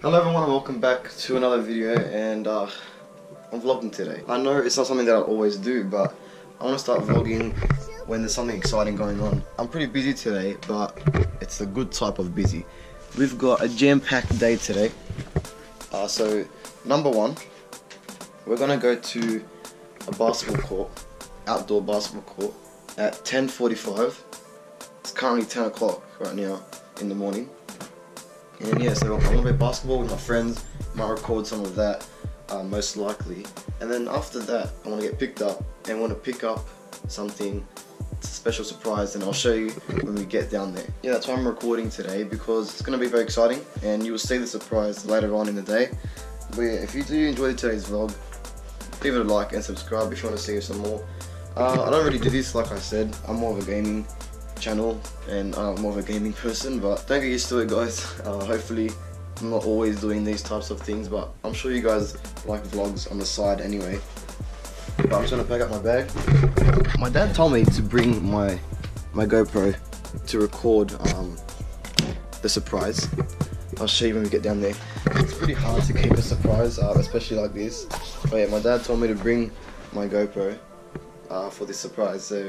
Hello everyone and welcome back to another video, and I'm vlogging today. I know it's not something that I always do, but I want to start vlogging when there's something exciting going on. I'm pretty busy today, but it's a good type of busy. We've got a jam-packed day today. So number one, we're gonna go to a basketball court, outdoor basketball court at 10:45. It's currently 10 o'clock right now in the morning. And yeah, so I'm gonna play basketball with my friends, might record some of that, most likely. And then after that, I wanna get picked up and wanna pick up something, it's a special surprise, and I'll show you when we get down there. Yeah, that's why I'm recording today, because it's gonna be very exciting and you will see the surprise later on in the day. But yeah, if you do enjoy today's vlog, leave it a like and subscribe if you wanna see some more. I don't really do this, like I said, I'm more of a gaming channel and I'm more of a gaming person, but don't get used to it, guys. Hopefully I'm not always doing these types of things, but I'm sure you guys like vlogs on the side anyway. But I'm just gonna pack up my bag. My dad told me to bring my GoPro to record the surprise. I'll show you when we get down there. It's pretty hard to keep a surprise, especially like this. But yeah, my dad told me to bring my GoPro for this surprise, so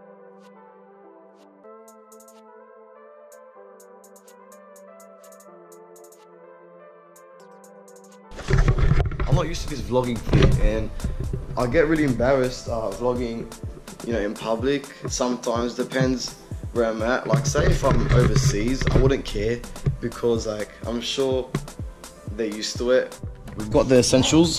I'm not used to this vlogging thing, and I get really embarrassed vlogging, you know, in public. Sometimes depends where I'm at. Like, say if I'm overseas, I wouldn't care, because like I'm sure they're used to it. We've got the essentials,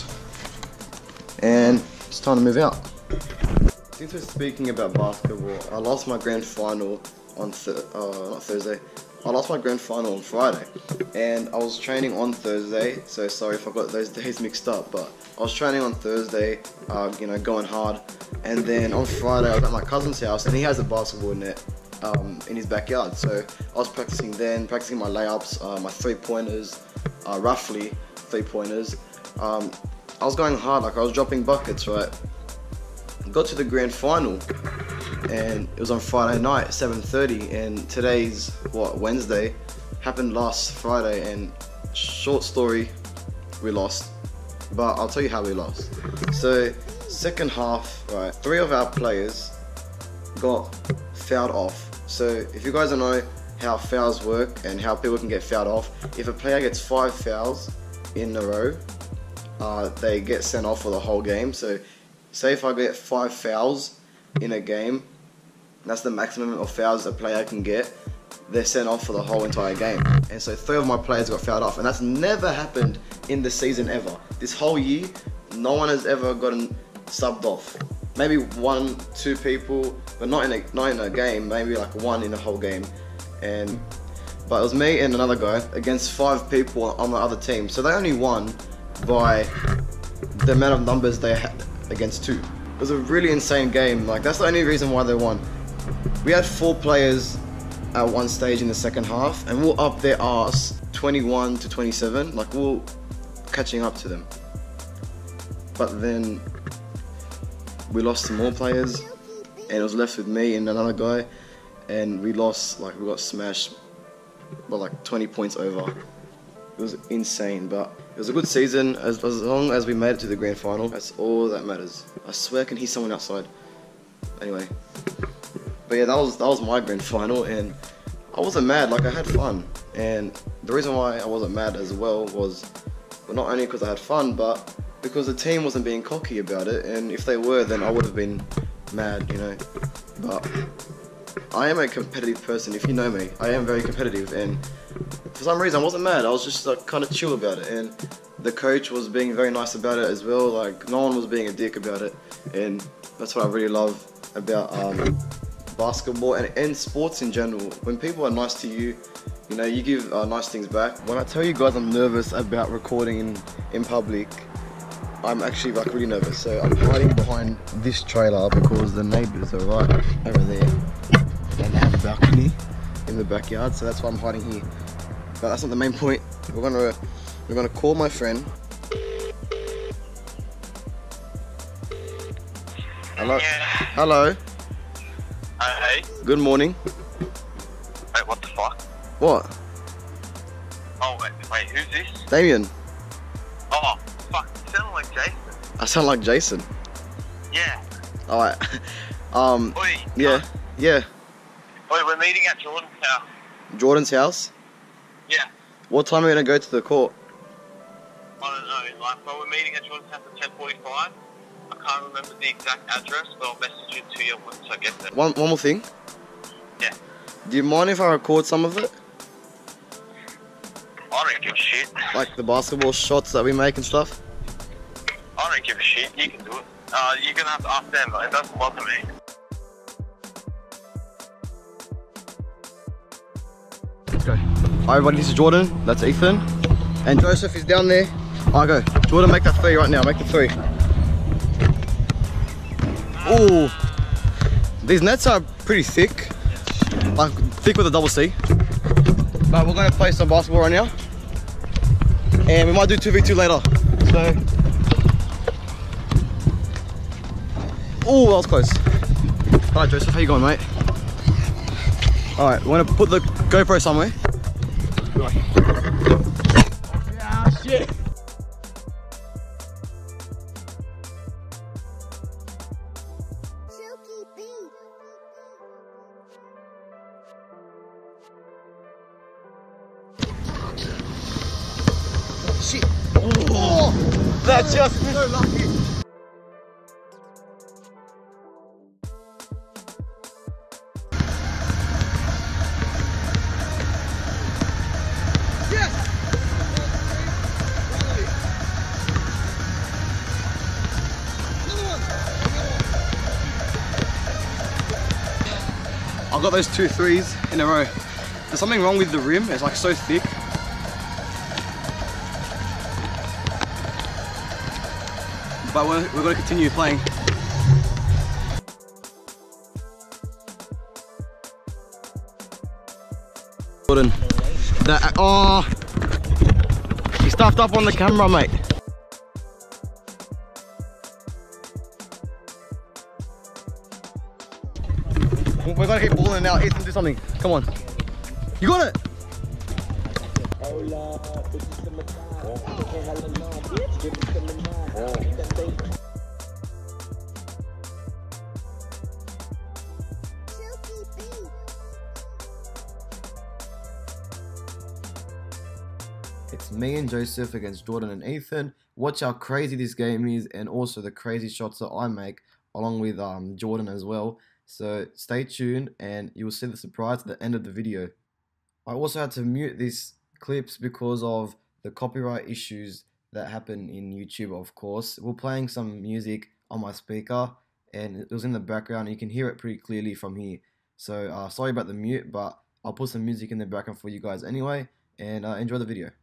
and it's time to move out. Since we're speaking about basketball, I lost my grand final on not Thursday. I lost my grand final on Friday, and I was training on Thursday, so sorry if I got those days mixed up, but I was training on Thursday, you know, going hard, and then on Friday I was at my cousin's house, and he has a basketball net in his backyard, so I was practicing my layups, my three-pointers, roughly three-pointers. I was going hard, like I was dropping buckets, right? Got to the grand final, and it was on Friday night, 7:30, and today's, what, Wednesday? Happened last Friday, and short story, we lost. But I'll tell you how we lost. So, second half, right, 3 of our players got fouled off. So, if you guys don't know how fouls work and how people can get fouled off, if a player gets 5 fouls in a row, they get sent off for the whole game. So, say if I get 5 fouls in a game, that's the maximum of fouls a player can get, they're sent off for the whole entire game. And so 3 of my players got fouled off, and that's never happened in the season ever. This whole year, no one has ever gotten subbed off. Maybe 1, 2 people, but not in a game, maybe like 1 in a whole game. But it was me and another guy against 5 people on the other team. So they only won by the amount of numbers they had against 2. It was a really insane game. Like, that's the only reason why they won. We had 4 players at one stage in the second half, and we're up their arse 21 to 27. Like, we're catching up to them. But then we lost some more players, and it was left with me and another guy, and we lost, like, we got smashed by like 20 points over. It was insane, but it was a good season. As long as we made it to the grand final, that's all that matters. I swear I can hear someone outside. Anyway, but yeah, that was my grand final, and I wasn't mad. Like, I had fun, and the reason why I wasn't mad as well was, well, not only because I had fun, but because the team wasn't being cocky about it. And if they were, then I would have been mad, you know. But I am a competitive person. If you know me, I am very competitive, and for some reason I wasn't mad. I was just like kind of chill about it, and the coach was being very nice about it as well. Like, no one was being a dick about it, and that's what I really love about basketball and sports in general. When people are nice to you, you know, you give nice things back. When I tell you guys I'm nervous about recording in public, I'm actually like really nervous. So I'm hiding behind this trailer because the neighbours are right over there, and they have a balcony in the backyard, so that's why I'm hiding here. But that's not the main point. We're gonna call my friend. Hello. Yeah. Hello. Hey. Good morning. Wait, what the fuck? What? Oh, wait, who's this? Damien. Oh, fuck, you sound like Jason. I sound like Jason. Yeah. Alright. Oi. Yeah. Yeah. Oi, we're meeting at Jordan's house. Jordan's house? Yeah. What time are we gonna go to the court? I don't know, like, but we're meeting at Jordan's house at 10:45. I can't remember the exact address, but I'll message it to you once I get there. One more thing. Yeah. Do you mind if I record some of it? I don't give a shit. Like the basketball shots that we make and stuff? I don't give a shit. You can do it. You're gonna have to ask them. It doesn't bother me. Let's go. Alright everybody, this is Jordan. That's Ethan. And Joseph is down there. Alright, go. Jordan, make that 3 right now. Make the 3. Ooh. These nets are pretty thick. Like, thick with a double C. But we're gonna play some basketball right now. And we might do 2v2 later. So. Ooh, that was close. Alright, Joseph, how you going, mate? Alright, we're gonna put the GoPro somewhere. Ah, shit! Shit! Oh, that's just so lucky! I got those 2 threes in a row. There's something wrong with the rim, it's like so thick. But we're going to continue playing. Jordan. Oh! He stuffed up on the camera, mate. We're gonna keep balling now. Ethan, do something. Come on. You got it! It's me and Joseph against Jordan and Ethan. Watch how crazy this game is and also the crazy shots that I make along with Jordan as well. So stay tuned and you will see the surprise at the end of the video. I also had to mute these clips because of the copyright issues that happen in YouTube, of course. We're playing some music on my speaker and it was in the background. You can hear it pretty clearly from here. So sorry about the mute, but I'll put some music in the background for you guys anyway, and enjoy the video.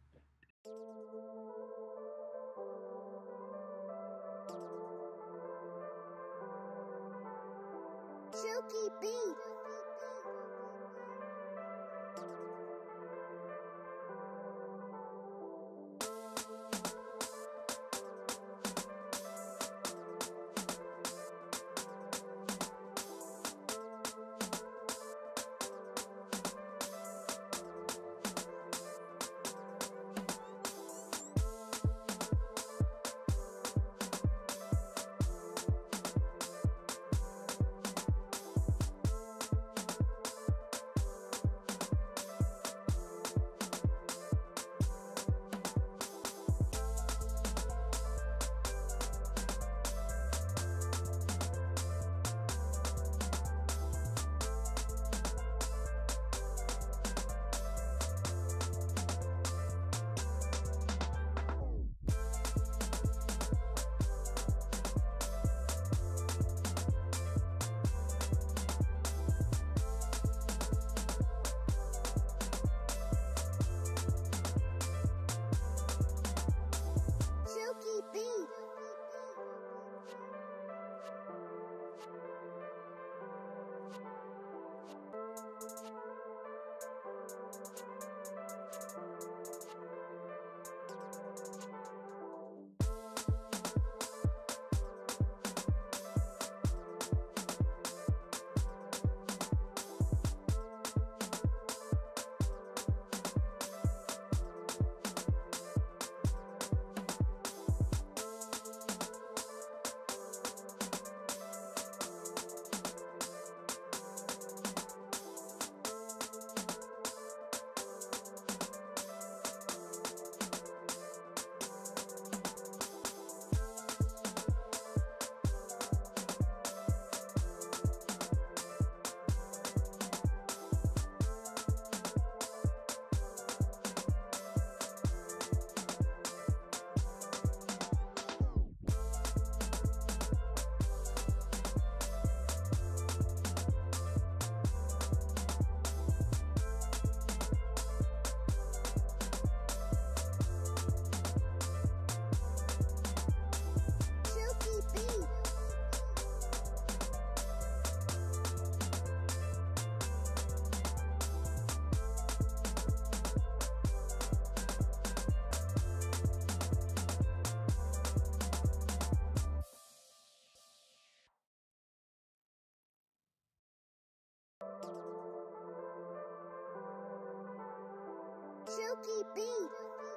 Silky Beat.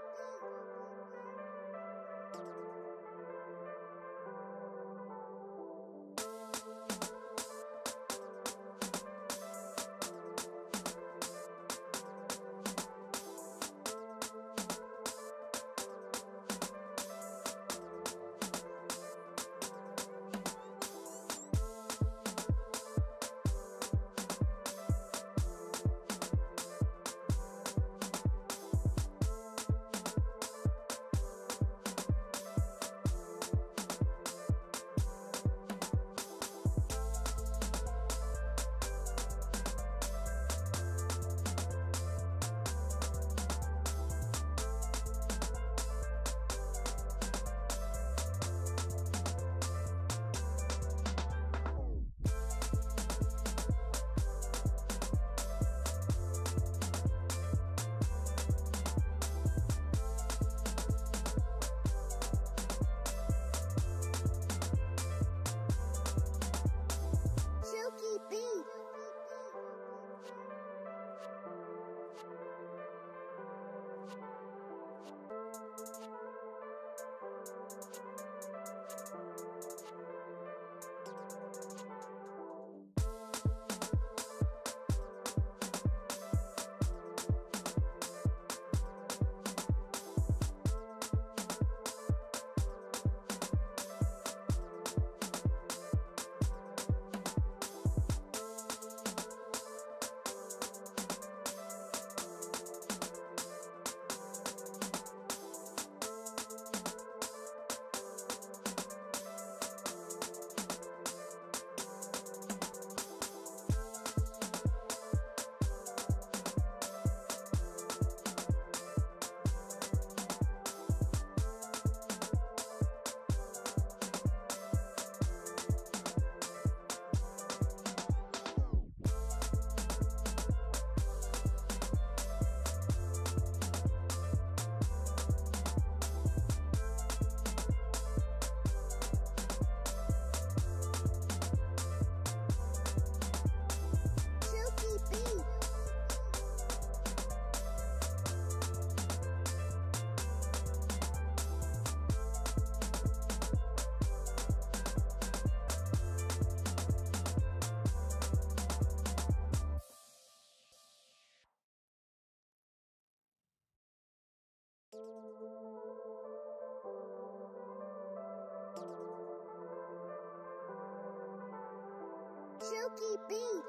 Silky Beat.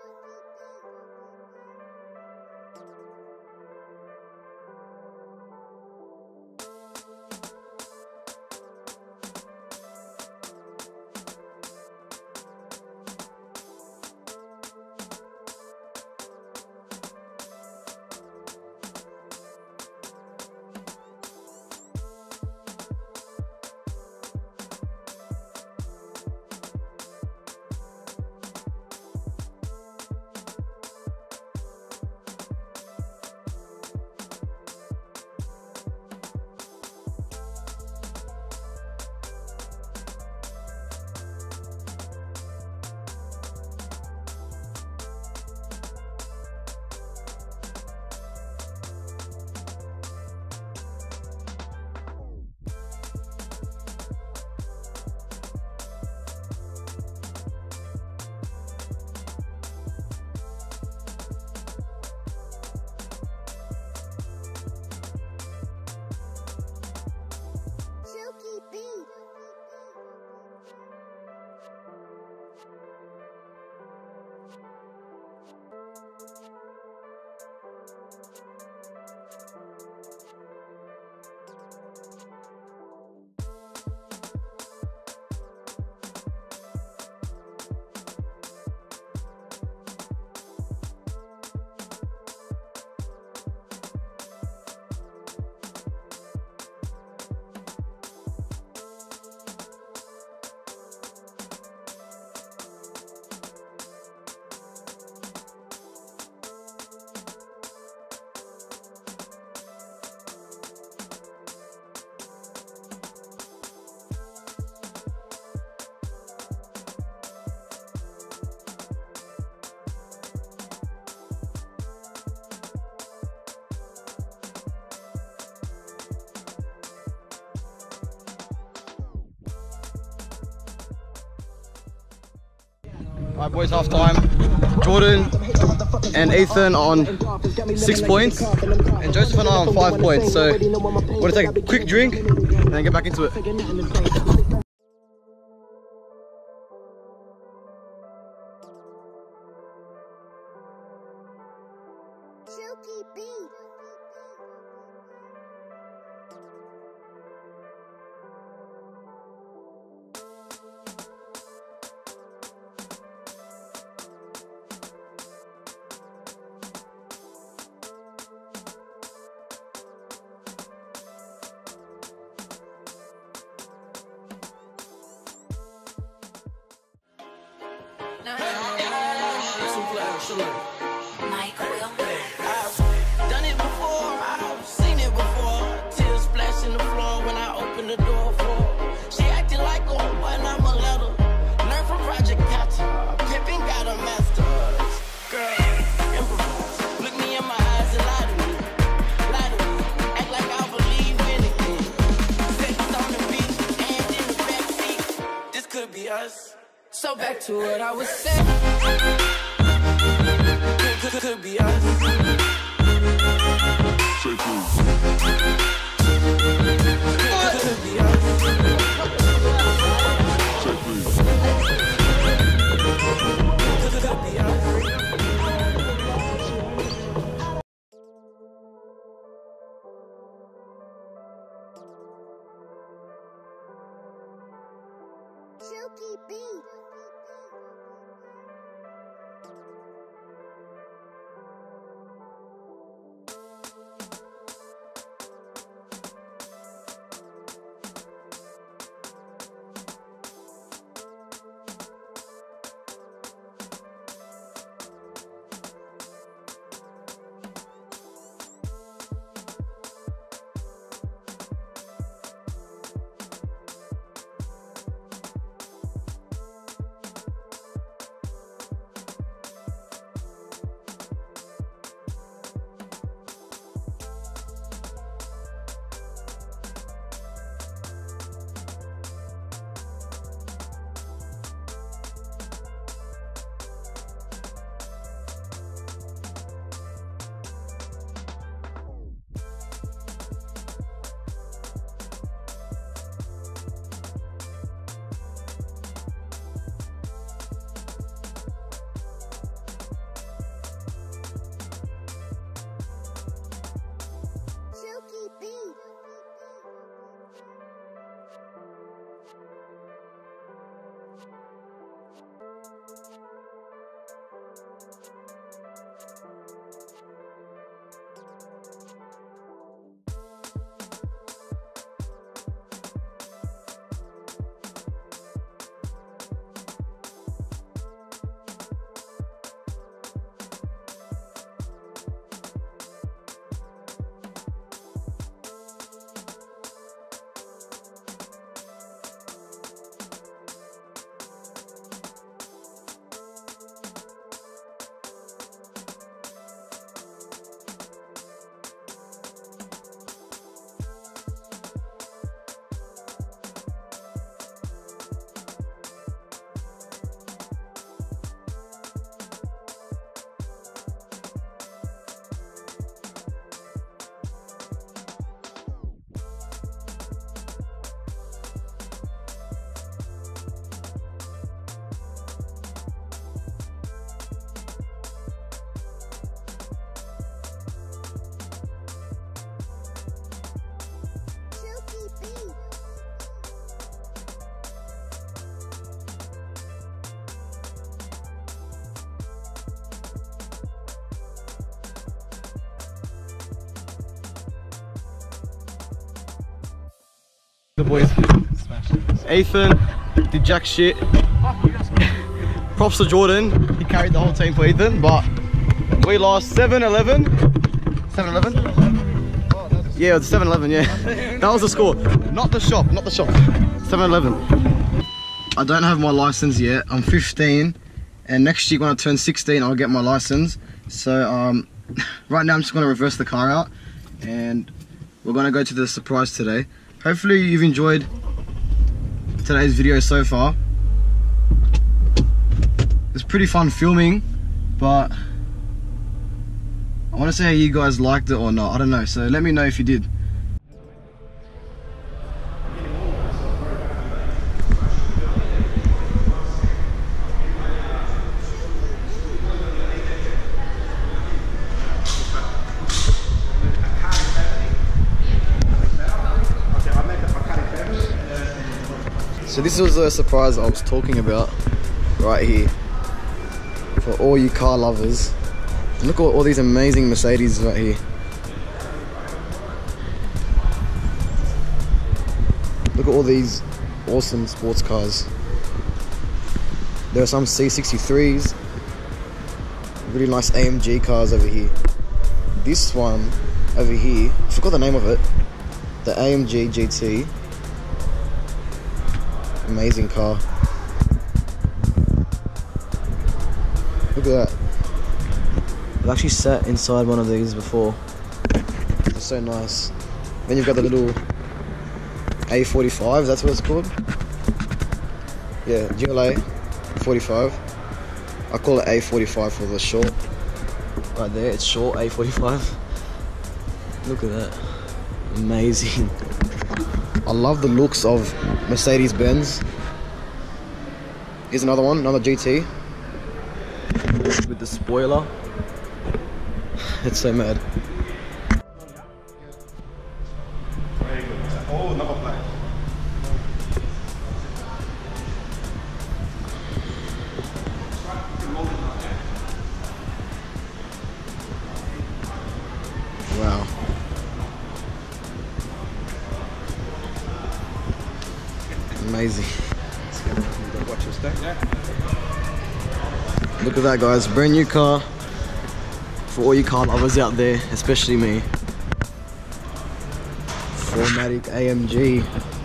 Alright boys, half time. Jordan and Ethan on 6 points and Joseph and I on 5 points. So we're gonna take a quick drink and then get back into it. Silky beat. Mike Will. I've done it before, I've seen it before. Tears splash in the floor when I open the door for her. She acting like a when I'm a letter. Learn from Project Pattern. Pippin got a master's. Girl, improvise. Look me in my eyes and lie to me. Lie to me. Act like I believe anything. Sex on the beach and in the backseat. This could be us. So back to what I was saying. Could be us. Could be us. Could be us. Silky beat. Silky beat. The boys. Ethan did jack shit. Props to Jordan. He carried the whole team for Ethan, but we lost 7-11. 7-11? Yeah, it's 7-11, yeah. That was the score. Not the shop, not the shop. 7-11. I don't have my license yet. I'm 15, and next year when I turn 16, I'll get my license. So right now I'm just gonna reverse the car out, and we're gonna go to the surprise today. Hopefully you've enjoyed today's video so far. was pretty fun filming, but I want to say you guys liked it or not. I don't know, so let me know if you did. So this was the surprise I was talking about right here for all you car lovers. Look at all these amazing Mercedes right here. Look at all these awesome sports cars. There are some C63s, really nice AMG cars over here. This one over here, I forgot the name of it, the AMG GT. Amazing car. Look at that. I've actually sat inside one of these before. It's so nice. Then you've got the little A45, that's what it's called. Yeah, GLA 45. I call it A45 for the short. Right there, it's short, A45. Look at that. Amazing. I love the looks of Mercedes-Benz. Here's another one, another GT. With the spoiler. It's so mad. Oh, number plate. Wow. Amazing. Watch this thing. Look at that, guys. Brand new car. For all you car lovers out there, especially me. 4MATIC AMG.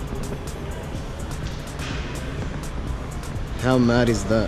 How mad is that?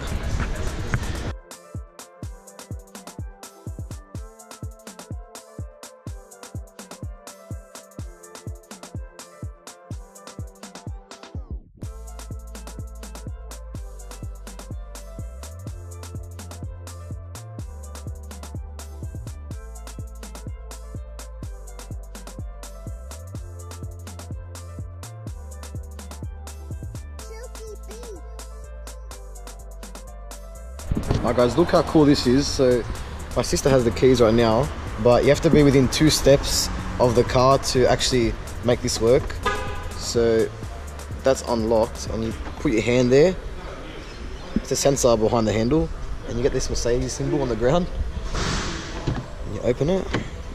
Alright guys, look how cool this is. So my sister has the keys right now, but you have to be within 2 steps of the car to actually make this work. So that's unlocked and you put your hand there. It's a sensor behind the handle and you get this Mercedes symbol on the ground. And you open it.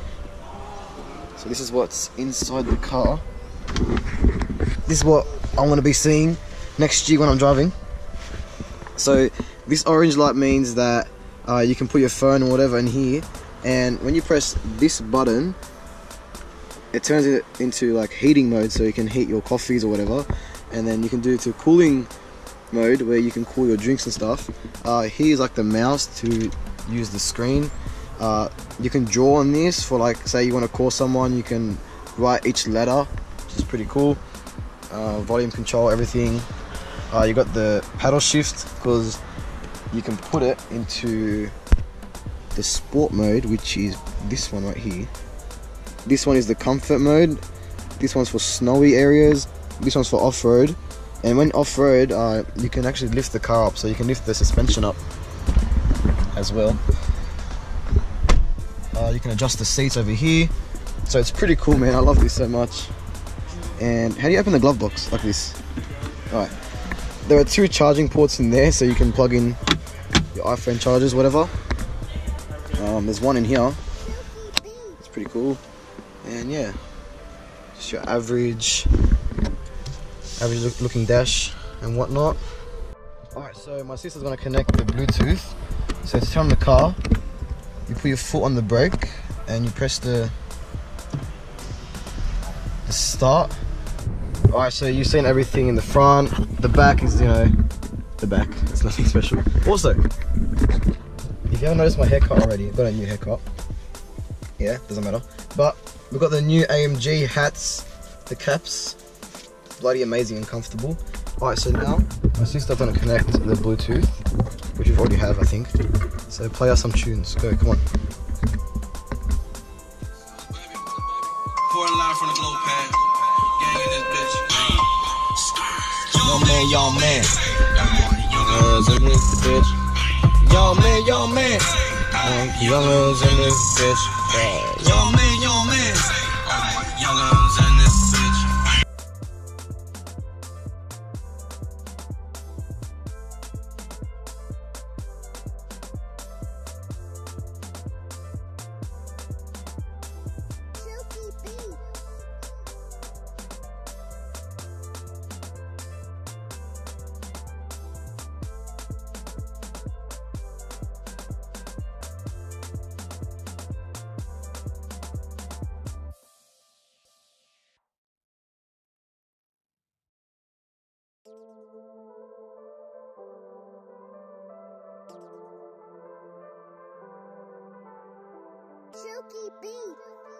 So this is what's inside the car. This is what I'm going to be seeing next year when I'm driving. So this orange light means that you can put your phone or whatever in here, and when you press this button, it turns it into like heating mode, so you can heat your coffees or whatever, and then you can do it to cooling mode where you can cool your drinks and stuff. Here's like the mouse to use the screen. You can draw on this for, like, say you want to call someone, you can write each letter, which is pretty cool. Volume control, everything. You got the paddle shift because you can put it into the sport mode, which is this one right here. This one is the comfort mode. This one's for snowy areas. This one's for off-road. And when off-road, you can actually lift the car up, so you can lift the suspension up as well. You can adjust the seats over here. So it's pretty cool, man. I love this so much. And how do you open the glove box? Like this. Alright. There are 2 charging ports in there, so you can plug in your iPhone chargers, whatever. There's one in here. It's pretty cool. And yeah, just your average looking dash and whatnot. Alright, so my sister's gonna connect the Bluetooth. So to turn the car, you put your foot on the brake and you press the start. Alright, so you've seen everything in the front. The back is, you know, the back. It's nothing special. Also, if you haven't noticed my haircut already, I've got a new haircut. Yeah, doesn't matter. But we've got the new AMG hats, the caps. Bloody amazing and comfortable. Alright, so now my sister's gonna connect the Bluetooth. which we've already have, I think. So play us some tunes. Go, come on. Pouring live from the glow pad. Gang in this bitch. Yo man. In this bitch. Yo man. Young guns in this bitch. Yo man. Young guns in this bitch. Silky beat. Silky beat.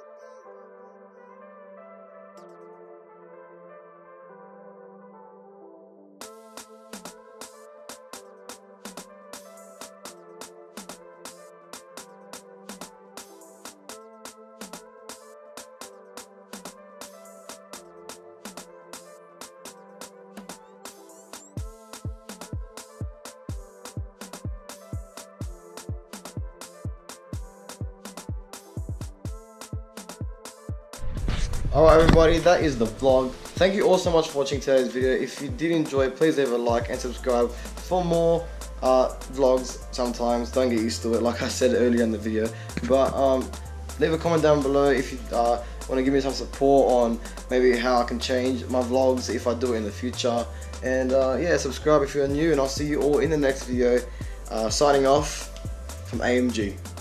Alright everybody, that is the vlog. Thank you all so much for watching today's video. If you did enjoy, please leave a like and subscribe for more vlogs sometimes. Don't get used to it, like I said earlier in the video. But leave a comment down below if you want to give me some support on maybe how I can change my vlogs if I do it in the future. And yeah, subscribe if you're new, and I'll see you all in the next video. Signing off from AMG.